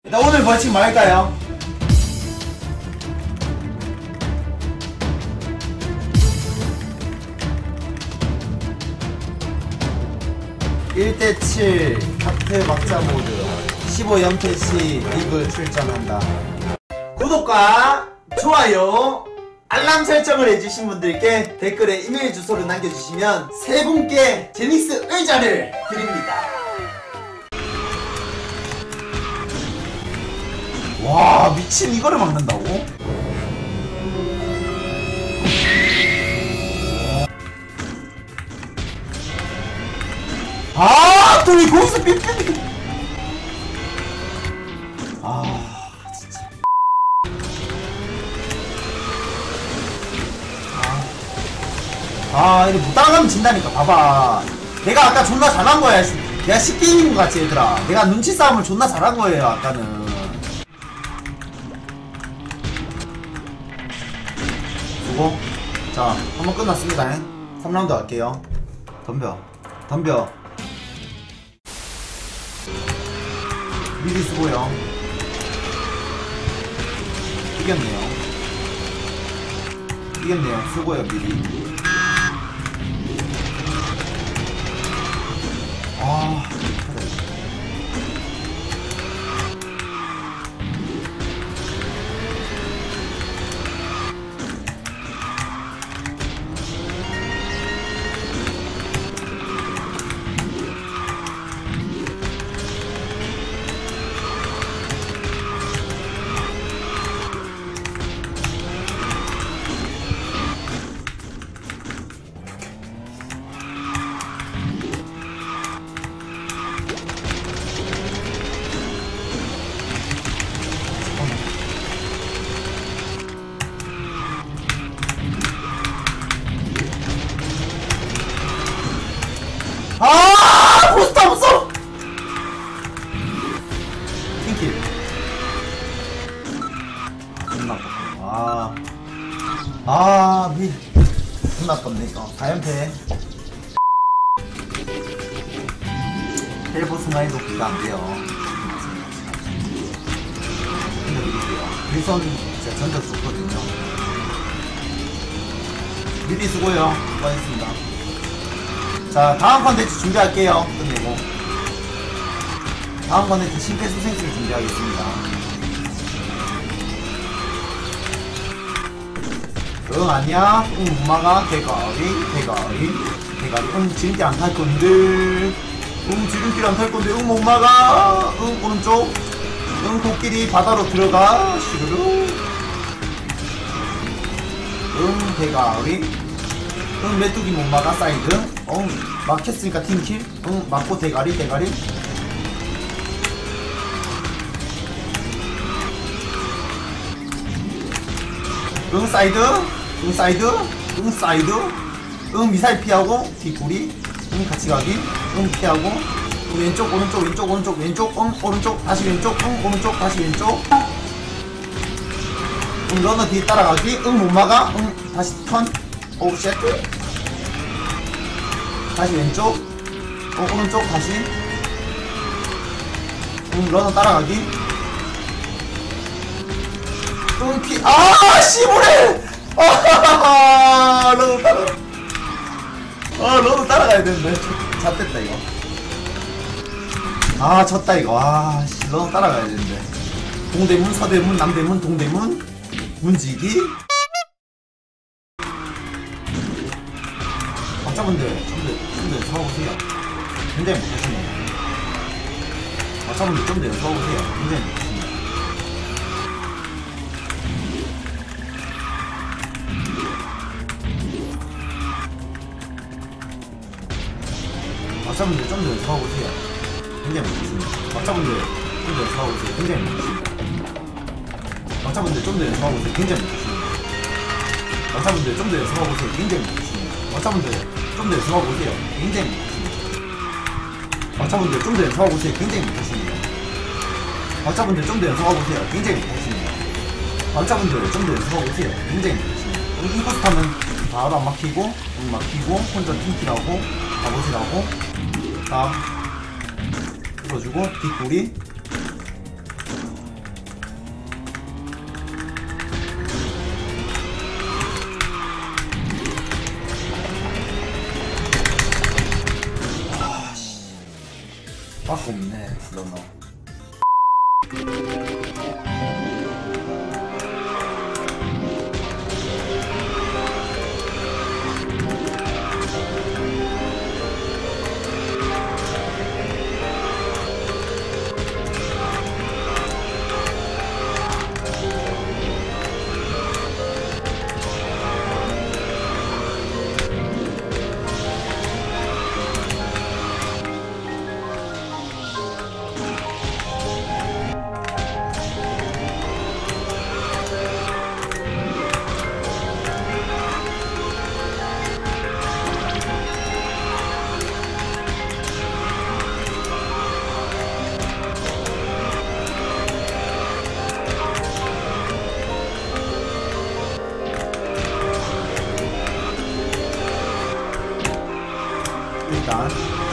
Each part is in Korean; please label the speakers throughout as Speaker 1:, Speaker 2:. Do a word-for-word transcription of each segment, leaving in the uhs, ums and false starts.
Speaker 1: 일단 오늘 벌칙 뭐 할까요? 일 대 칠 하트 막자 모드 십오 연패시 리그 출전한다. 구독과 좋아요 알람 설정을 해주신 분들께 댓글에 이메일 주소를 남겨주시면 세 분께 제닉스 의자를 드립니다. 와 미친, 이거를 막는다고? 아 또 왜 거기서 삐삐삐. 아 진짜 아 이거 못 따라가면 진다니까. 봐봐, 내가 아까 존나 잘한 거야. 내가 쉽게 이긴 거 같지 얘들아. 내가 눈치 싸움을 존나 잘한 거예요 아까는. 수고. 자 한번 끝났습니다. 삼 라운드 할게요. 덤벼 덤벼. 미리 수고요. 이겼네요. 이겼네요. 수고요 미리. 아 그래. 아 포스터 없어. 킹킬. 존나 아깝네. 아, 아, 미, 존나 아깝네. 이거 사 연패. 헬보 스나이도 그거 안 돼요. 근데 이게요. 일선 진짜 전적 좋거든요. 미리 수고요. 수고하셨습니다. 자 다음 컨텐츠 준비할게요. 끝내고 다음 컨텐츠 심폐소생술 준비하겠습니다. 응 아니야? 응 엄마가 대가리 대가리 대가리. 응 지름길 안 탈 건데. 응 지름길 안 탈 건데. 응 엄마가. 응 오른쪽. 응 코끼리 바다로 들어가. 시루루. 응 대가리. 응 메뚜기 못 막아. 사이드. 응 막혔으니까 팀킬. 응 막고 대가리 대가리. 응 사이드. 응 사이드. 응 사이드. 응 미사일 피하고 뒷구리. 응 같이 가기. 응 피하고. 응 왼쪽 오른쪽 왼쪽 오른쪽 왼쪽. 응 오른쪽 다시 왼쪽. 응 오른쪽 다시 왼쪽. 응 러너 뒤에 따라가기. 응 못 막아. 응 다시 턴. 오 쉣. 다시 왼쪽. 어, 오른쪽 다시. 응 러너 따라가기. 응 피. 아 씨부레. 아 러너 따라. 아 러너 따라가야 되는데. 잣됐다 이거. 아 졌다 이거. 아 씨 러너 따라가야 되는데. 동대문 서대문 남대문 동대문 문지기. 박자분들 좀더 좀더 연습해보세요. 굉장히 못하시네요. 박자분들 좀 더 연습해보세요. 굉장히 못하시네요. 박자분들 좀 더 연습해보세요. 굉장히 못하시네요. 박자분들 좀 더 연습해보세요. 굉장히 못하시네요. 박자분들 좀 더 연습해보세요. 굉장히 못하시네요. 박자분들 좀 더 연습해보세요. 굉장히 못하시네요. 박자분들 좀 더 연습해보세요. 굉장히 못하시네요. 박자분들 좀 더 연습해보세요. 굉장히 못하시네요. 박자분들 좀 더 연습해보세요. 굉장히 못하시네요. 박자분들 좀 더 연습해보세요. 굉장히 못하시네요. 응 인코스 타면 바로 안 막히고 응 막히고 혼자 팀킬하고 가보시라고. 자 들어주고 뒷구리 거 없네 너너. 일단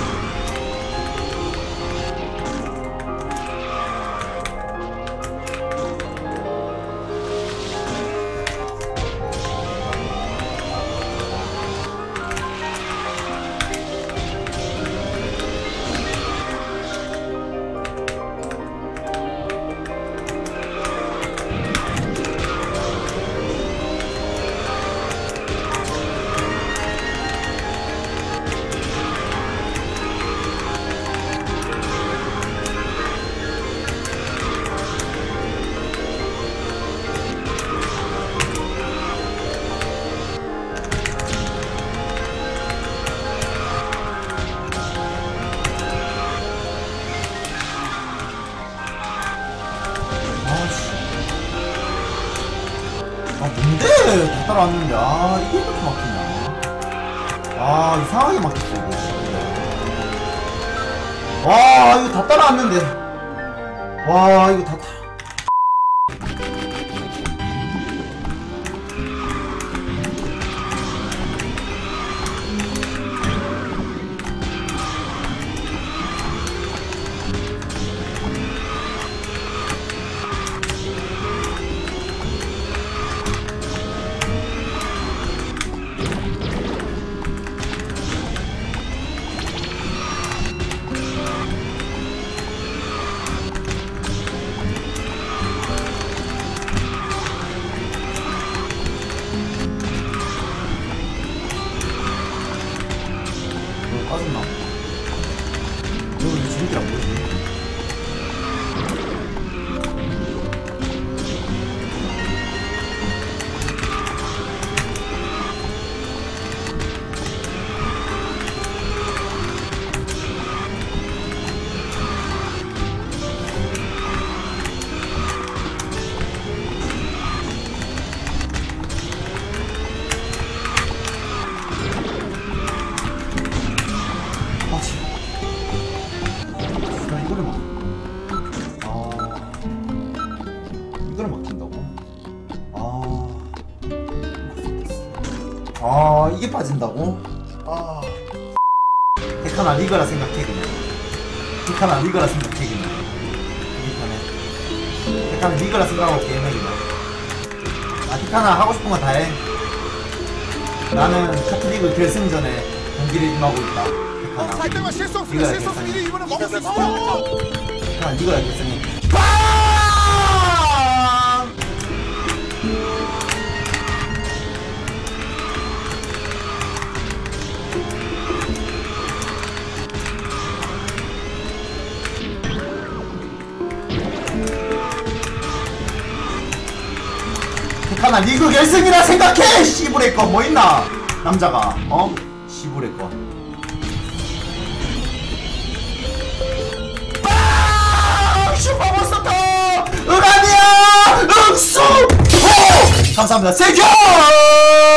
Speaker 1: 아 뭔데 다 따라왔는데 아 이게 이렇게 막히냐. 아 이상하게 막혔어 이거. 와 이거 다 따라왔는데 와 이거 다 따라. 빠졌나? 이거 왜 지름길 안 보이지? 이거를 막, 아, 이거를 막힌다고? 아, 아, 이게 빠진다고? 아, 데카나 리거라 생각해 그냥. 데카나 리거라 생각해 그냥. 데카나, 데카나 리거라 생각하고 게임해 그냥. 아, 데카나 하고 싶은 거 다 해. 나는 카트리그 결승전에 경기를 임하고 있다.
Speaker 2: 살 때만 실수 없으면 실수 없으면 이번에 먹을 수 있어.
Speaker 1: 아, 이거야 결승이. 빵! 하나 리그 결승이라 생각해! 시부레 거 뭐 있나? 남자가 어? 시부레 거. 빵! 슈퍼몬스터! 으라니야! 응수! 호! 감사합니다. 세겨!